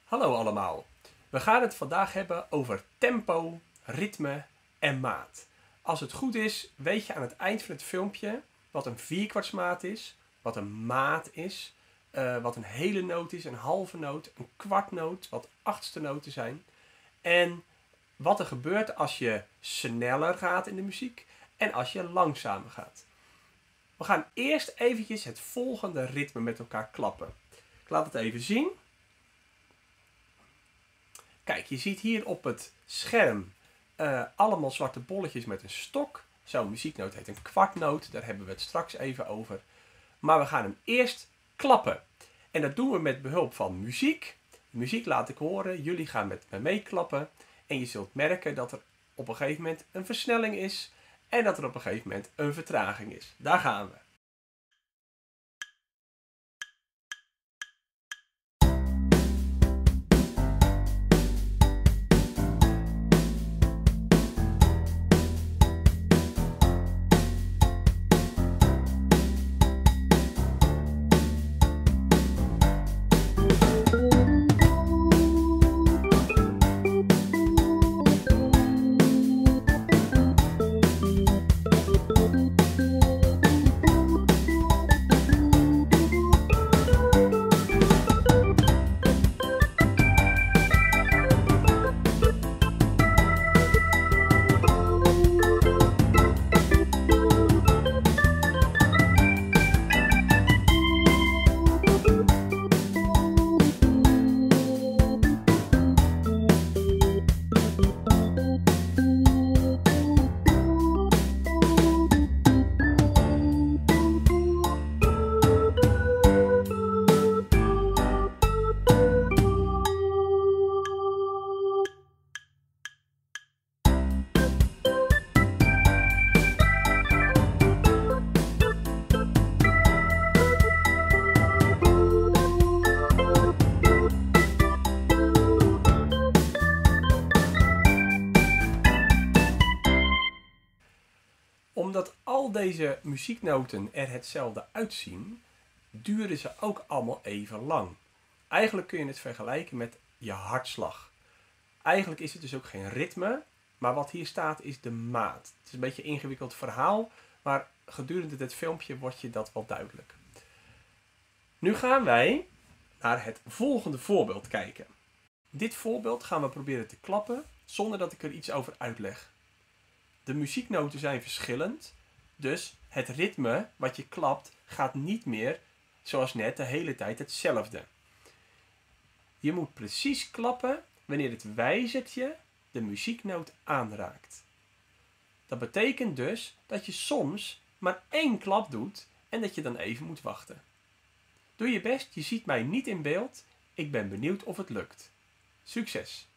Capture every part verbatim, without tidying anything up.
Hallo allemaal. We gaan het vandaag hebben over tempo, ritme en maat. Als het goed is, weet je aan het eind van het filmpje wat een vierkwartsmaat is, wat een maat is, uh, wat een hele noot is, een halve noot, een kwartnoot, wat achtste noten zijn. En wat er gebeurt als je sneller gaat in de muziek en als je langzamer gaat. We gaan eerst eventjes het volgende ritme met elkaar klappen. Ik laat het even zien. Kijk, je ziet hier op het scherm uh, allemaal zwarte bolletjes met een stok. Zo'n muzieknoot heet een kwartnoot, daar hebben we het straks even over. Maar we gaan hem eerst klappen. En dat doen we met behulp van muziek. De muziek laat ik horen, jullie gaan met me meeklappen. En je zult merken dat er op een gegeven moment een versnelling is. En dat er op een gegeven moment een vertraging is. Daar gaan we. Omdat al deze muzieknoten er hetzelfde uitzien, duren ze ook allemaal even lang. Eigenlijk kun je het vergelijken met je hartslag. Eigenlijk is het dus ook geen ritme, maar wat hier staat is de maat. Het is een beetje een ingewikkeld verhaal, maar gedurende dit filmpje wordt je dat wel duidelijk. Nu gaan wij naar het volgende voorbeeld kijken. Dit voorbeeld gaan we proberen te klappen zonder dat ik er iets over uitleg. De muzieknoten zijn verschillend, dus het ritme wat je klapt gaat niet meer zoals net de hele tijd hetzelfde. Je moet precies klappen wanneer het wijzertje de muzieknoot aanraakt. Dat betekent dus dat je soms maar één klap doet en dat je dan even moet wachten. Doe je best, je ziet mij niet in beeld. Ik ben benieuwd of het lukt. Succes!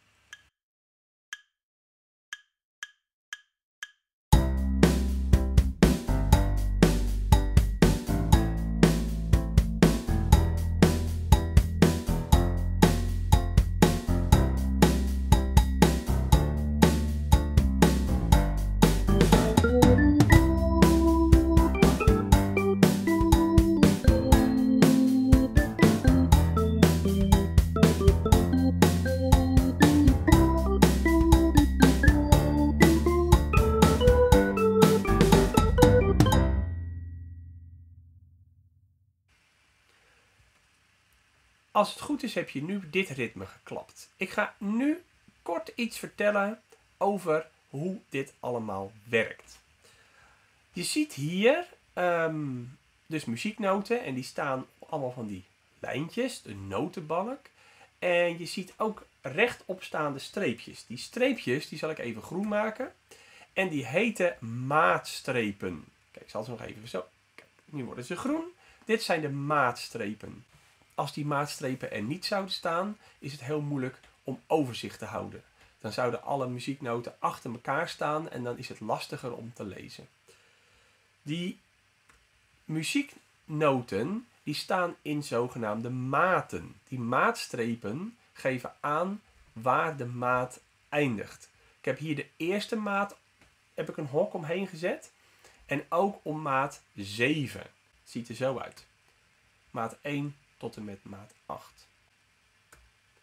Als het goed is heb je nu dit ritme geklapt. Ik ga nu kort iets vertellen over hoe dit allemaal werkt. Je ziet hier um, dus muzieknoten en die staan allemaal van die lijntjes, de notenbalk. En je ziet ook rechtopstaande streepjes. Die streepjes die zal ik even groen maken en die heten maatstrepen. Kijk, ik zal ze nog even zo. Kijk, nu worden ze groen. Dit zijn de maatstrepen. Als die maatstrepen er niet zouden staan, is het heel moeilijk om overzicht te houden. Dan zouden alle muzieknoten achter elkaar staan en dan is het lastiger om te lezen. Die muzieknoten die staan in zogenaamde maten. Die maatstrepen geven aan waar de maat eindigt. Ik heb hier de eerste maat, heb ik een hok omheen gezet. En ook om maat zeven. Het ziet er zo uit. Maat één tot en met maat acht.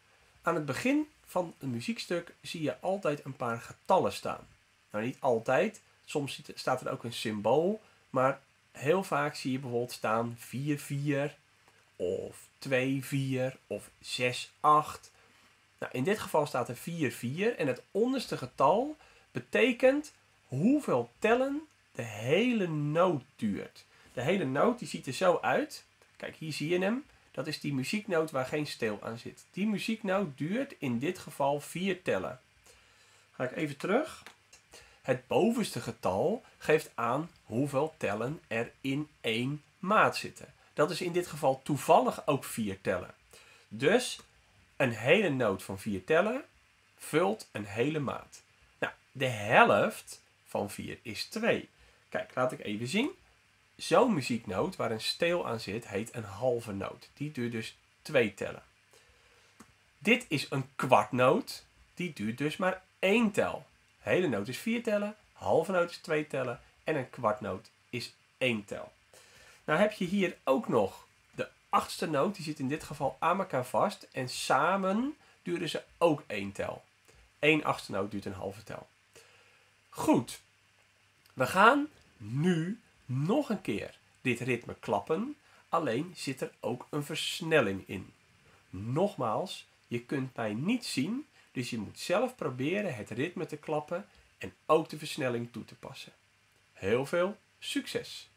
Aan het begin van een muziekstuk zie je altijd een paar getallen staan. Nou, niet altijd. Soms staat er ook een symbool. Maar heel vaak zie je bijvoorbeeld staan vier vier of twee vier of zes acht. Nou, in dit geval staat er vier vier en het onderste getal betekent hoeveel tellen de hele noot duurt. De hele noot die ziet er zo uit. Kijk, hier zie je hem. Dat is die muzieknoot waar geen steel aan zit. Die muzieknoot duurt in dit geval vier tellen. Ga ik even terug. Het bovenste getal geeft aan hoeveel tellen er in één maat zitten. Dat is in dit geval toevallig ook vier tellen. Dus een hele noot van vier tellen vult een hele maat. Nou, de helft van vier is twee. Kijk, laat ik even zien. Zo'n muzieknoot waar een steel aan zit, heet een halve noot. Die duurt dus twee tellen. Dit is een kwartnoot. Die duurt dus maar één tel. Hele noot is vier tellen, halve noot is twee tellen en een kwartnoot is één tel. Nou heb je hier ook nog de achtste noot. Die zit in dit geval aan elkaar vast. En samen duren ze ook één tel. Eén achtste noot duurt een halve tel. Goed. We gaan nu nog een keer dit ritme klappen. Alleen zit er ook een versnelling in. Nogmaals, je kunt mij niet zien. Dus je moet zelf proberen het ritme te klappen en ook de versnelling toe te passen. Heel veel succes!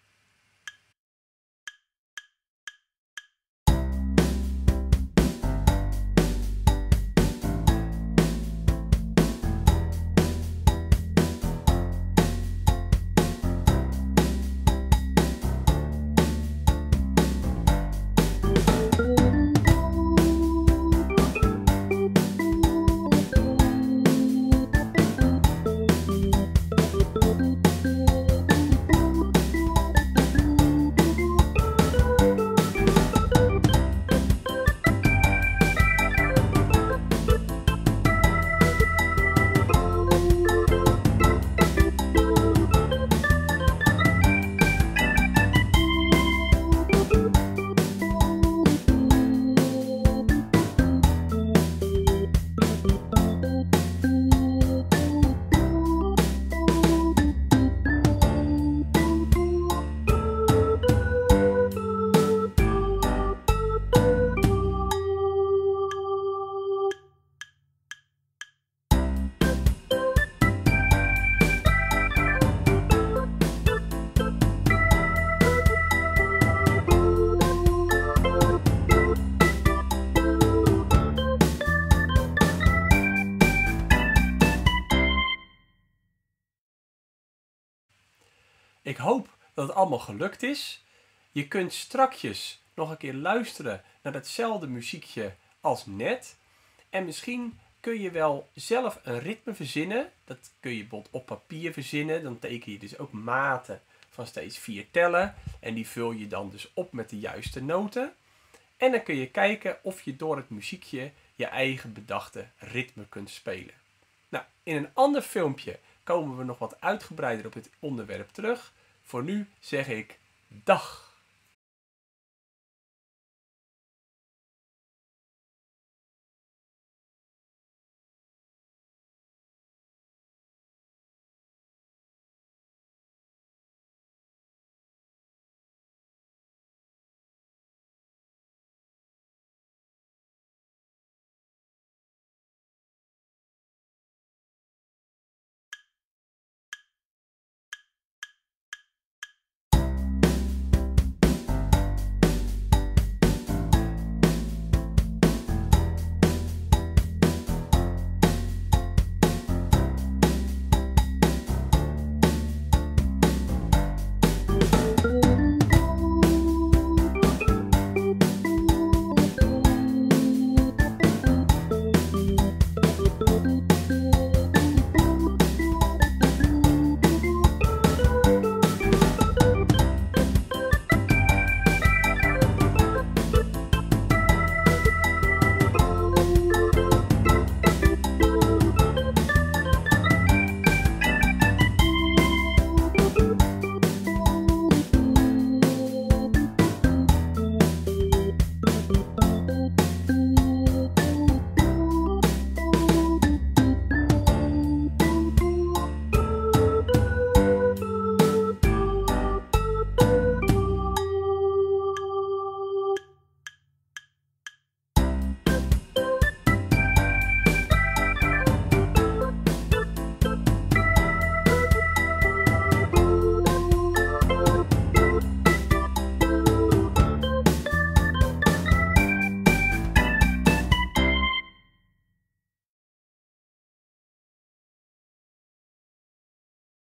Ik hoop dat het allemaal gelukt is. Je kunt strakjes nog een keer luisteren naar hetzelfde muziekje als net. En misschien kun je wel zelf een ritme verzinnen. Dat kun je bijvoorbeeld op papier verzinnen. Dan teken je dus ook maten van steeds vier tellen. En die vul je dan dus op met de juiste noten. En dan kun je kijken of je door het muziekje je eigen bedachte ritme kunt spelen. Nou, in een ander filmpje komen we nog wat uitgebreider op dit onderwerp terug. Voor nu zeg ik dag!